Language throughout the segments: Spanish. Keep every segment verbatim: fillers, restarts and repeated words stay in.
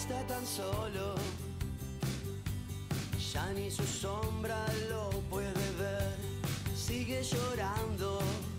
está tan solo, ya ni su sombra lo puede ver, sigue llorando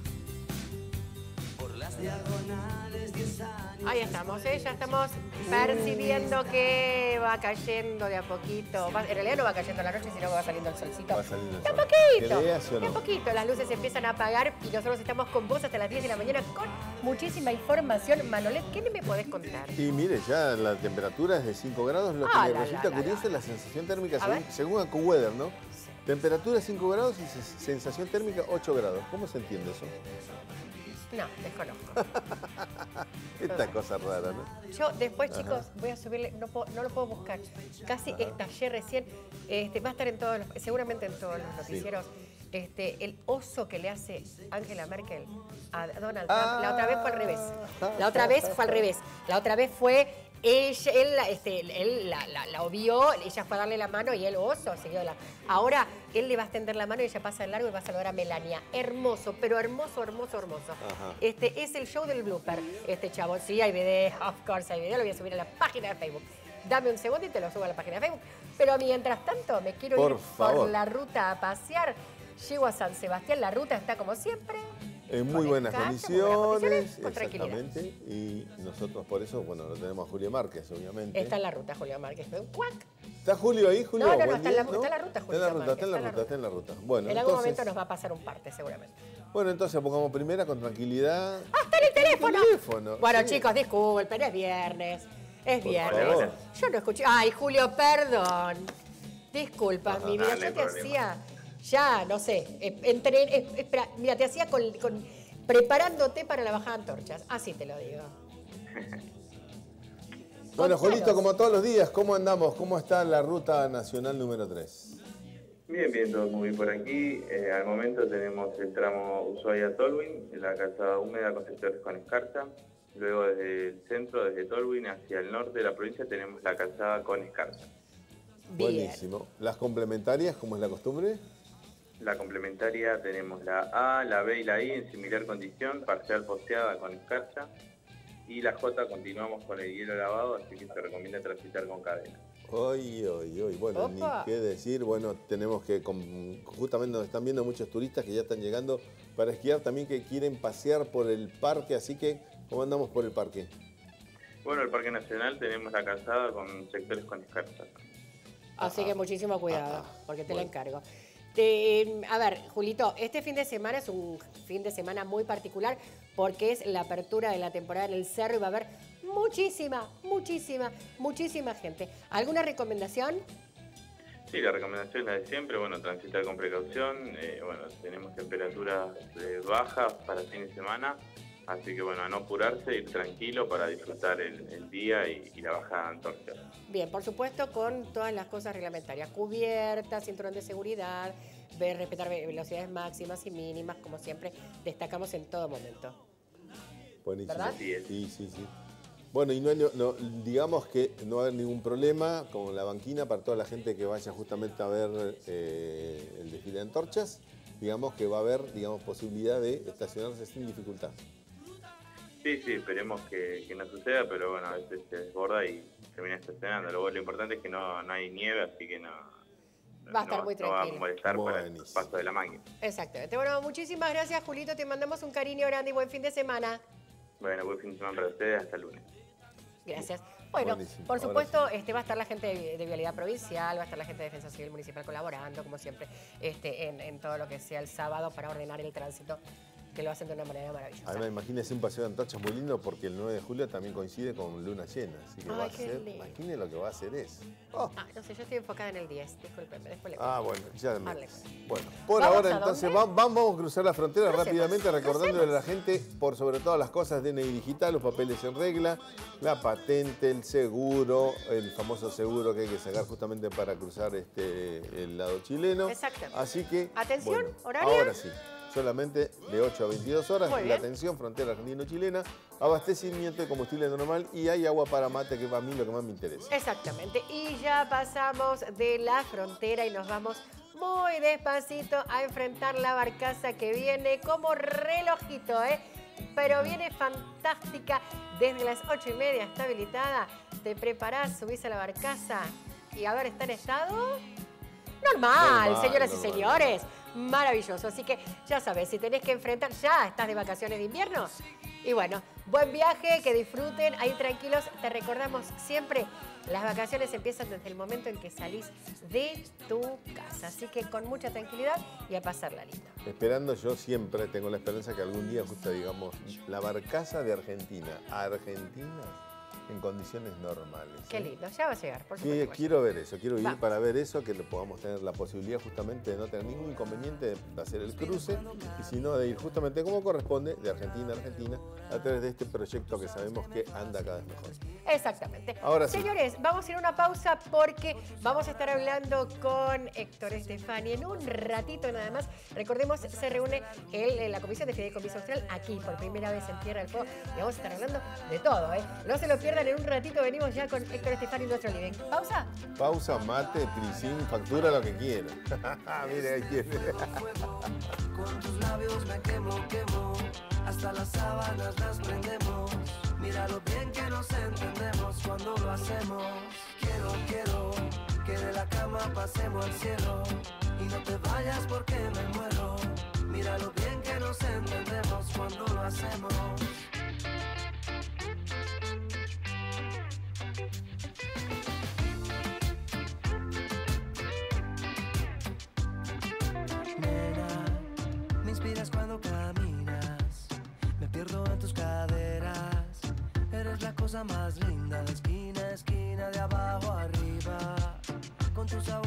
por las diagonales diez años. Ahí estamos, ¿eh? Ya estamos percibiendo que va cayendo de a poquito. Va, en realidad no va cayendo la noche, sino que va saliendo el solcito. Va saliendo el De a sol. poquito, ¿Creas o no? de a poquito. Las luces se empiezan a apagar y nosotros estamos con vos hasta las diez de la mañana con muchísima información. Manolet, ¿qué me podés contar? Y mire, ya la temperatura es de cinco grados, lo que Ah, me la, resulta la, curioso la, es la sensación térmica, A según, ver. según AccuWeather, ¿no? Temperatura cinco grados y se- sensación térmica ocho grados. ¿Cómo se entiende eso? No, desconozco. Esta cosa rara, ¿no? Yo después, chicos, voy a subirle, no, puedo- no lo puedo buscar. Casi estallé recién. Este, va a estar en todos los, seguramente en todos los noticieros. Este, el oso que le hace Angela Merkel a Donald Trump. Ah. La otra vez fue al revés. La otra vez fue al revés. La otra vez fue ella, él, la- este, él la, la, la obvió, ella fue a darle la mano y el oso siguió la. Ahora él le va a extender la mano y ella pasa de largo y va a saludar a Melania. Hermoso, pero hermoso, hermoso, hermoso. Ajá. Este es el show del blooper. Este chavo, sí, hay video, of course hay video, lo voy a subir a la página de Facebook. Dame un segundo y te lo subo a la página de Facebook. Pero mientras tanto, me quiero Por ir favor. por la ruta a pasear. Llego a San Sebastián, la ruta está como siempre. En muy con buenas escacho, condiciones, muy buenas condiciones, con tranquilidad. exactamente. Y nosotros por eso, bueno, lo tenemos a Julio Márquez, obviamente. Está en la ruta, Julio Márquez. ¡Cuac! ¿Está Julio ahí, Julio? No, no, no, Buen está en la- día, está en la ruta, Está en la Julio ruta, está en la Márquez, ruta, está en la ruta. Bueno, En algún entonces, momento nos va a pasar un parte, seguramente. bueno, entonces pongamos primera con tranquilidad. ¡Ah, está en el teléfono! teléfono, Bueno, sí. chicos, disculpen, es viernes. Es Por viernes. favor. Yo no escuché. Ay, Julio, perdón. Disculpa, mi vida. Ah, no Yo hay te problema. hacía, ya, no sé, eh, entre, eh, espera, mira, te hacía con, con- preparándote para la bajada de antorchas. Así te lo digo. Bueno, Contanos. Julito, como todos los días, ¿cómo andamos? ¿Cómo está la ruta nacional número tres? Bien, bien, todo muy bien por aquí. Eh, al momento tenemos el tramo Ushuaia-Tolwyn, la calzada húmeda con sectores con escarcha. Luego desde el centro, desde Tolwyn hacia el norte de la provincia, tenemos la calzada con escarcha. Bien. Buenísimo. ¿Las complementarias, como es la costumbre? La complementaria tenemos la A, la B y la I en similar condición, parcial posteada con escarcha. Y la J continuamos con el hielo lavado, así que se recomienda transitar con cadena. Hoy, hoy, hoy. Bueno, Opa. ni qué decir. Bueno, tenemos que, com- justamente nos están viendo muchos turistas que ya están llegando para esquiar, también que quieren pasear por el parque, así que, ¿cómo andamos por el parque? Bueno, el Parque Nacional tenemos la calzada con sectores con escarcha. Así que muchísimo cuidado, Ah, ah. porque te Bueno. la encargo. Te- a ver, Julito, este fin de semana es un fin de semana muy particular porque es la apertura de la temporada en el cerro y va a haber muchísima, muchísima, muchísima gente. ¿Alguna recomendación? Sí, la recomendación es la de siempre, bueno, transitar con precaución, eh, bueno, tenemos temperaturas eh, bajas para fin de semana, así que bueno, a no apurarse, ir tranquilo para disfrutar el, el día y, y la bajada de antorchas. Bien, por supuesto, con todas las cosas reglamentarias, cubiertas, cinturón de seguridad, ver, respetar ve- velocidades máximas y mínimas, como siempre destacamos en todo momento. Buenísimo. ¿Verdad? Así es. Sí, sí, sí. Bueno, y no, hay- no- digamos que no va a haber ningún problema con la banquina para toda la gente que vaya justamente a ver eh, el desfile de antorchas. Digamos que va a haber, digamos, posibilidad de estacionarse sin dificultad. Sí, sí, esperemos que, que no suceda, pero bueno, a veces se desborda y termina estacionando. Lo, lo importante es que no, no hay nieve, así que no, Va a estar no- muy no va a tranquilo. molestar para el Buenísimo. paso de la máquina. Exactamente. Bueno, muchísimas gracias, Julito. Te mandamos un cariño grande y buen fin de semana. Bueno, buen fin de semana para ustedes, hasta el lunes. Gracias. Bueno, Buenísimo. por Ahora supuesto, este, va a estar la gente de, de Vialidad Provincial, va a estar la gente de Defensa Civil Municipal colaborando, como siempre, este, en, en todo lo que sea el sábado para ordenar el tránsito, que lo hacen de una manera maravillosa. Además, imagínese un paseo de antorchas muy lindo porque el nueve de julio también coincide con luna llena. Así que Ay, va a qué ser, lindo. imagine lo que va a hacer eso. Oh. Ah, no sé, yo estoy enfocada en el diez, discúlpenme, después le Ah, bueno, ya me... Dale. Bueno, por ¿Vamos ahora a entonces dónde? va- va- vamos a cruzar la frontera Crucemos, rápidamente recordándole a la crucemos. gente, por sobre todas las cosas, D N I digital, los papeles en regla, la patente, el seguro, el famoso seguro que hay que sacar justamente para cruzar este el lado chileno. Exacto. Así que, Atención, bueno, ¿horario? ahora sí. Solamente de ocho a veintidós horas, Muy la bien. atención, frontera argentino-chilena, abastecimiento de combustible normal y hay agua para mate, que es para mí lo que más me interesa. Exactamente. Y ya pasamos de la frontera y nos vamos muy despacito a enfrentar la barcaza que viene como relojito, ¿eh? pero viene fantástica. Desde las ocho y media está habilitada. Te preparás, subís a la barcaza y a ver, ¿está en estado? Normal, Normal, señoras normal. y señores. Maravilloso. Así que ya sabes, si tenés que enfrentar, ya estás de vacaciones de invierno. Y bueno, buen viaje, que disfruten, ahí tranquilos. Te recordamos siempre, las vacaciones empiezan desde el momento en que salís de tu casa. Así que con mucha tranquilidad y a pasarla lindo. Esperando, yo siempre tengo la esperanza que algún día justo digamos la barcaza de Argentina a Argentina en condiciones normales. Qué ¿eh? lindo, ya va a llegar, por Sí, supuesto. quiero ver eso, quiero ir Vamos. para ver eso, que le podamos tener la posibilidad justamente de no tener ningún inconveniente de hacer el cruce y sino de ir justamente como corresponde, de Argentina a Argentina, a través de este proyecto que sabemos que anda cada vez mejor. Exactamente. Ahora sí. Señores, vamos a ir a una pausa porque vamos a estar hablando con Héctor Estefani en un ratito nada más. Recordemos, se reúne el, la Comisión de Fideicomiso Austral aquí por primera vez en Tierra del Fuego y vamos a estar hablando de todo, ¿eh? No se lo pierdan, en un ratito venimos ya con Héctor Estefani en nuestro living. ¿Pausa? Pausa, mate, prisín, factura, lo que quiera. Mire, ahí tiene. Con tus labios me quemo, quemo. Hasta las sábanas las prendemos. Mira lo bien que nos entendemos cuando lo hacemos. Quiero, quiero que de la cama pasemos al cielo. Y no te vayas porque me muero. Mira lo bien que nos entendemos cuando lo hacemos. Cuando caminas, me pierdo en tus caderas. Eres la cosa más linda de esquina a esquina, de abajo a arriba. Con tu sabor